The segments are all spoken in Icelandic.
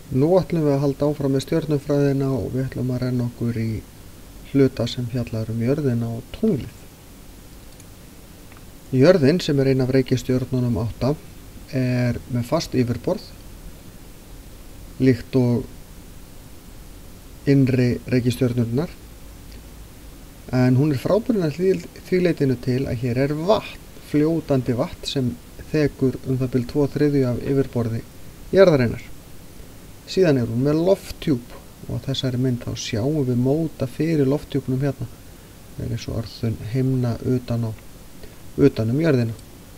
Nú ætlum við að halda áfram með stjörnufræðina og við ætlum að renna okkur í hluta sem fjallar jörðina og tunglið. Jörðin, sem ein af reikistjörnunum 8, með fast yfirborð, líkt og innri reikistjörnurnar, en hún frábrugðin að því leytinu til að hér vatn, fljótandi vatn sem þekur það bil 2/3 af yfirborði jarðarinnar. Síðan hún með lofthjúp og á þessari mynd þá sjáum við móta fyrir lofthjúpnum hérna. Það eins og orðun himna utan jörðina.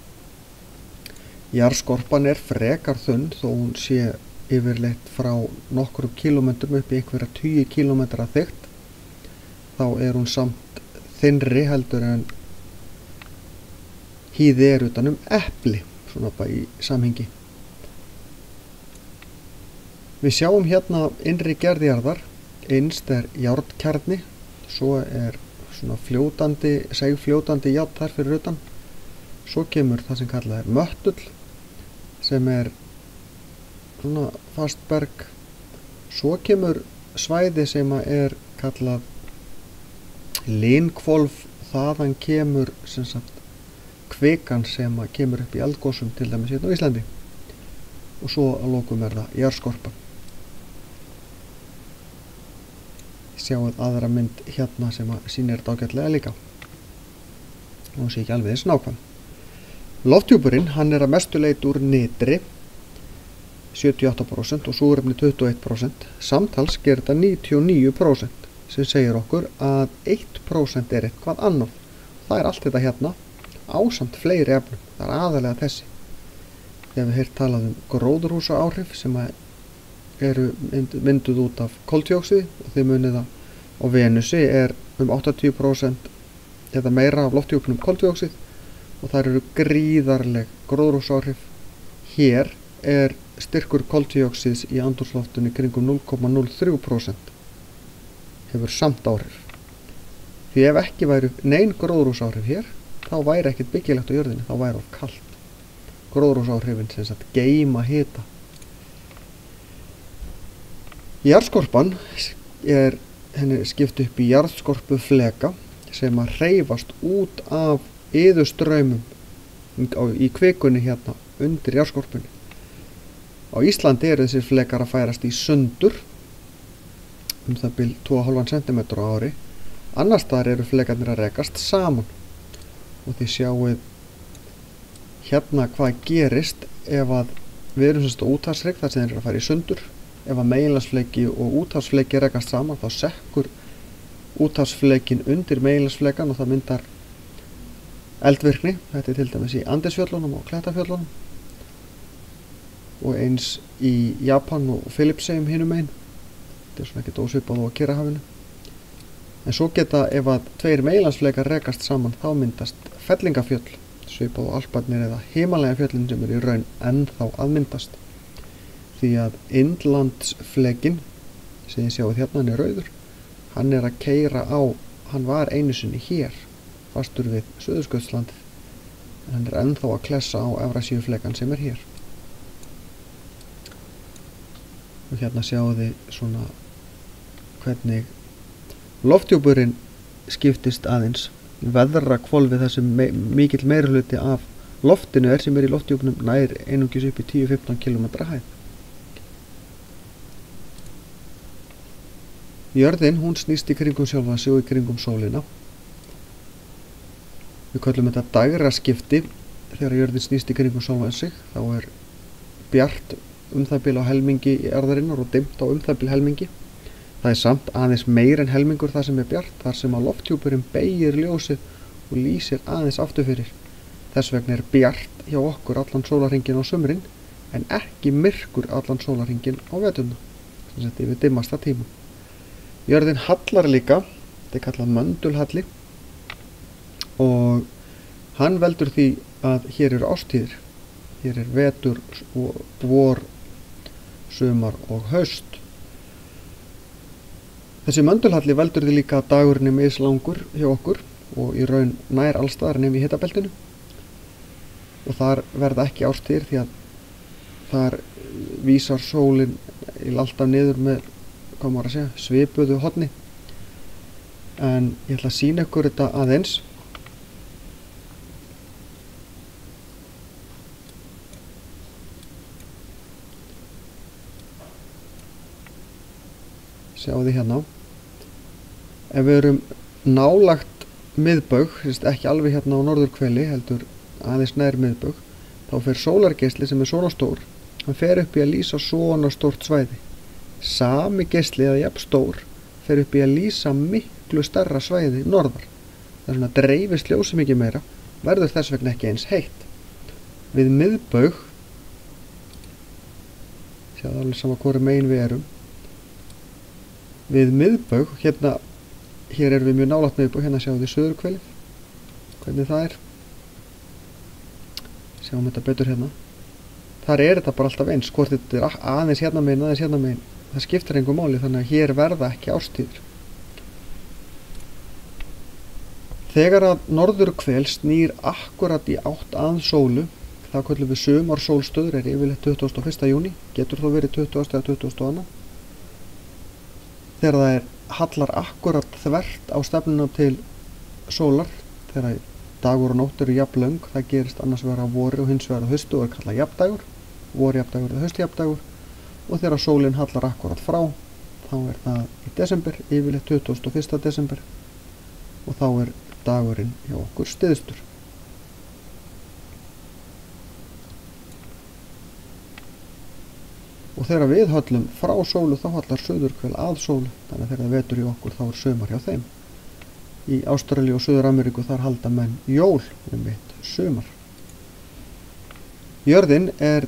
Jarðskorpan frekar þunn þó hún sé yfirleitt frá nokkrum kílómetrum upp í einhverja 10 kílómetra þykkt. Þá hún samt þynnri heldur en hýði utan epli, svona bara í samhengi. Við sjáum hérna innri gerð jarðar, innst járnkjarni, svo svona segfljótandi járn þar fyrir utan. Svo kemur það sem kallað möttull, sem svona fast berg. Svo kemur svæði sem kallað linhvolf, þaðan kemur sem sagt kvikan sem kemur upp í eldgosum, til dæmis hérna á Íslandi. Og svo að lokum það jarðskorpan. Sjáum aðra mynd hérna sem sýnir þetta ágætlega líka. Hún sé ekki alveg eins nákvæm. Lofthjúpurinn, hann að mestu leit úr nitri, 78% og súrefni 21%. Samtals gerir þetta 99%, sem segir okkur að 1% eitthvað annað. Það allt þetta hérna, ásamt fleiri efnum. Það aðalega þessi. Þegar við heyrt talað gróðurhúsaáhrif sem eru mynduð út af koltvíoxíði, og þið munið að á Venusi 80% eða meira af lofthjúpnum koltvíoxíð, og það eru gríðarleg gróðurhúsaáhrif. Hér styrkur koltvíoxíðs í andrúmsloftinu kringum 0,03%, hefur samt áhrif. Því ef ekki væru nein gróðurhúsaáhrif hér, þá væri ekkert byggilegt á jörðinni, þá væri of kalt. Gróðurhúsaáhrifin sem sagt geyma hita. Jarðskorpan henni skipt upp í jarðskorpufleka sem hreyfast út af iðustraumum í kvikunni hérna undir jarðskorpunni. Á Íslandi þessir flekar að færast í sundur, það bil 2,5 cm á ári. Annars staðar eru flekarnir að rekast saman. Og þið sjáuð hérna hvað gerist ef við erum semst á úthafshrygg þar sem þeir að fara í sundur. Ef meginlandsfleki og úthafsfleki rekast saman, þá sekkur úthafsflekin undir meginlandsflekan og það myndar eldvirkni. Þetta til dæmis í Andesfjöllunum og Klettafjöllunum og eins í Japan og Filippseyjum hinum megin. Þetta svona ekkert ósvipað á Kyrrahafinu. En svo geta, ef tveir meginlandsflekar rekast saman, þá myndast fellingafjöll, svipað á Alparnir eða Himalajafjöllin sem í raun ennþá að myndast. Því að innlandsflekin, sem þið sjáuð hérna, hann rauður, hann að keyra á, hann var einu sinni hér, fastur við Suðurskautslandið, en hann ennþá að klessa á Evrasíuflekan sem hér. Og hérna sjáuð þið svona hvernig lofthjúpurinn skiptist aðeins. Veðrahvolfið þar sem mikill meirihluti af loftinu sem í lofthjúpnum nær einungis upp í 10-15 km hæð. Jörðin, hún snýst í kringum sjálfa sig og í kringum sólina. Við köllum þetta dægraskipti. Þegar jörðin snýst í kringum sjálfa sig, þá bjart það bil á helmingi jarðarinnar og dimmt á það bil helmingi. Það samt aðeins meir en helmingur það sem bjart, þar sem að lofthjúpurinn beygir ljósið og lýsir aðeins aftur fyrir. Þess vegna bjart hjá okkur allan sólarhringinn á sumrin, en ekki myrkur allan sólarhringinn á veturna, sem þetta yfir dimmasta tíma. Jörðin hallar líka, þetta kallað möndulhalli, og hann veldur því að hér eru árstíðir. Hér vetur, vor, sumar og haust. Þessi möndulhalli veldur því líka að dagurinn mislangur hjá okkur og í raun nær allstaðar nema í hitabeltinu. Og þar verða ekki árstíðir því að þar vísar sólin alltaf niður með, hvað maður að segja, svipuðu horni. En ég ætla að sýna ykkur þetta aðeins. Sjáðu hérna. Ef við erum nálagt miðbaug, ekki alveg hérna á norðurhveli, heldur aðeins nær miðbaug, þá fer sólargeisli sem er svona stór, hann fer upp í að lýsa svona stórt svæði. Sami geisli eða jafn stór fer upp í að lýsa miklu stærra svæði norðar. Það er svona dreifist ljósið mikið meira, verður þess vegna ekki eins heitt. Við miðbaug, sjáðu alveg sama hvori megin við erum, við miðbaug, hér erum við mjög nálægt miðbaug, hérna sjáum við suðurhvelið, hvernig það er. Sjáum þetta betur hérna. Þar er þetta bara alltaf eins, hvort þetta er aðeins hérna megin, það skiptir engu máli, þannig að hér verða ekki árstíður. Þegar að norðurhvel snýr akkurat í átt að sólu, það köllum við sumarsólstöður, er yfirleitt 21. júní, getur þó verið 20. eða 22. Þegar það er hallar akkurat þvert á stefnuna til sólar, þegar dagur og nótt eru jafn löng, það gerist annars vegar á vori og hins vegar á hausti og er kallað jafndægur, vorjafndægur eða haustjafndægur, og þegar sólin hallar akkurat frá, þá er það í desember, yfirleitt 21. desember, og þá er dagurinn hjá okkur styðstur. Og þegar við höllum frá sólu, þá hallar suðurhvel að sólu, þannig að þegar það vetur í okkur, þá er sumar hjá þeim. Í Ástralíu og Suður-Ameríku þar halda menn jól sumar. Jörðin er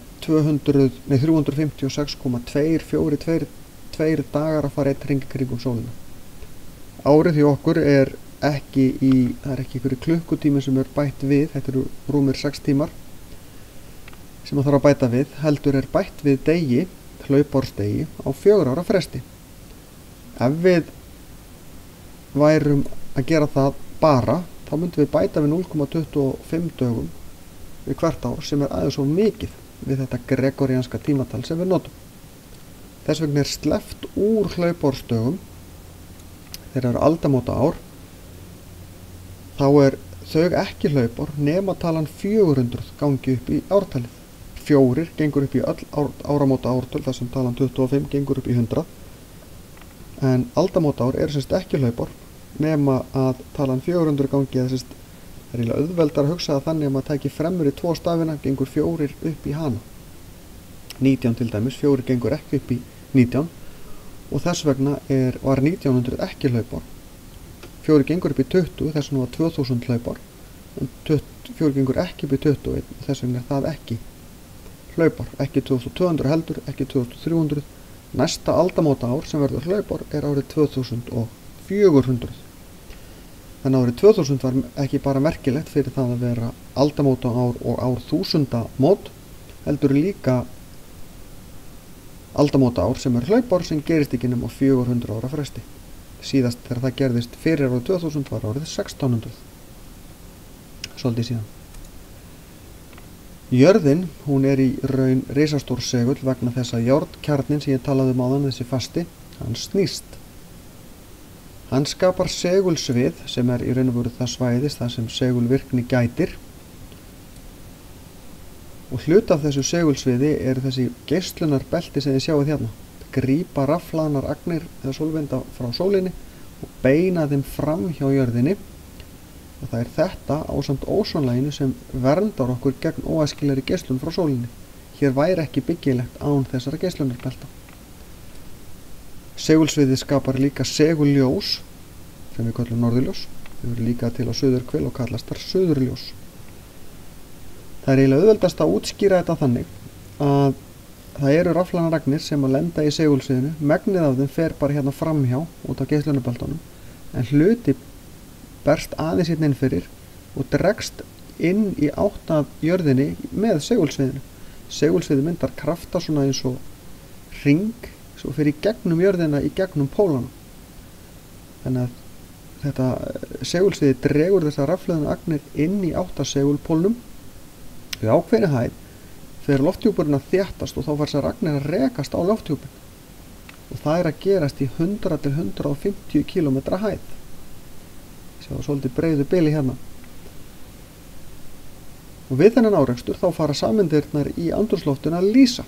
356,242 dagar að fara einn hring kringum sólina. Árið hjá okkur er ekki það er ekki einhverju klukkutími sem er bætt við, þetta eru rúmir 6 tímar sem það þarf að bæta við, heldur er bætt við degi, hlaupársdegi á 4 ára fresti. Ef við værum að gera það bara, þá myndum við bæta við 0,25 dögum við hvert ár, sem er aðeins svo mikið við þetta gregorianska tímatal sem við notum. Þess vegna er sleppt úr hlaupársdögum þegar eru aldamóta ár, þá er þau ekki hlaupár nema talan 400 gangi upp í ártalið. 4 gengur upp í öll áramóta ártöl, þar sem talan 25 gengur upp í 100, en aldamóta ár er semst ekki hlaupár nema að talan 400 gangi, það er eiginlega auðveldar að hugsa það þannig að maður tæki fremur í 2 stafina, gengur 4 upp í hana. 19 til dæmis, 4 gengur ekki upp í 19, og þess vegna var 1900 ekki hlaupár. 4 gengur upp í 20, þess vegna var 2000 hlaupár, en 4 gengur ekki upp í 21, og þess vegna er það ekki hlaupár, ekki 2200 heldur, ekki 2300. Næsta aldamóta ár sem verður hlaupár er árið 2400. Þannig að árið 2000 var ekki bara merkilegt fyrir það að vera aldamóta ár og árþúsundamót, heldur líka aldamóta ár sem er hlaupár sem gerist ekki nema á 400 ára fresti. Síðast þegar það gerðist fyrir árið 2000 var árið 1600. Svolítið síðan. Jörðin, hún er í raun risastór segull vegna þess að járnkjarninn sem ég talaði um áðan, þessi fasti, hann snýst. Hann skapar segulsvið sem er í raun og veru það svæðis þar sem segulvirkni gætir. Og hluti af þessu segulsviði eru þessi geislunarbelti sem þið sjáið hérna. Grípa rafhlaðnar agnir eða sólvinda frá sólinni og beina þeim fram hjá jörðinni. Og það er þetta ásamt ósonlaginu sem verndar okkur gegn óæskilegri geislun frá sólinni. Hér væri ekki byggilegt án þessara geislunarbelta. Segulsviðið skapar líka seguljós sem við kallum norðurljós. Þau eru líka til á suðurhvel og kallast þar suðurljós. Það er eiginlega auðveldast að útskýra þetta þannig að það eru rafhlaðnaragnir sem að lenda í segulsviðinu, megnið af þeim fer bara hérna framhjá út af geislunarbeltunum, en hluti berst aðeins inn fyrir og dregst inn í átt að jörðinni með segulsviðinu. Segulsviði myndar krafta svona eins og hring, svo fyrir gegnum jörðina í gegnum pólana. Þannig að þetta segulsviði dregur þessar rafhlaðnaragnir inn í átt að segulpólnum. Við ákveðinni hæð fer lofthjúpurinn að þéttast og þá fær þessar agnir að rekast á lofthjúpinn. og það að gerast í 100 til 150 km hæð. Sjá svolítið breiðu bili hérna. Og við þennan árekstur þá fara sameindirnar í andrúmsloftinu að lýsa.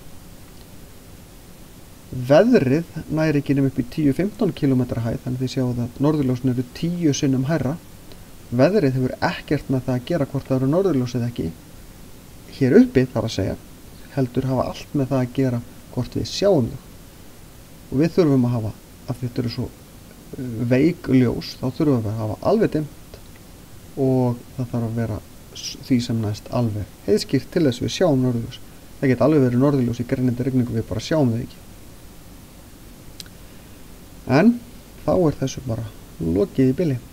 Veðrið næri ekki nema upp í 10-15 km hæð, þannig þið sjáu að norðurljósin eru 10 sinnum hærra. Veðrið hefur ekkert með það að gera hvort það eru norðurljós eða ekki. Hér uppi þarf að segja, heldur hafa allt með það að gera hvort við sjáum þau. Og við þurfum að hafa, af þetta eru svo veik ljós, þá þurfum við að hafa alveg dimmt og það þarf að vera því sem næst alveg heiðskýrt til þess við sjáum norðurljós. Það geta alveg verið norðurljós í grenjandi rigningu, við bara sjáum þau ekki. En þá er þessu bara lokið í bili.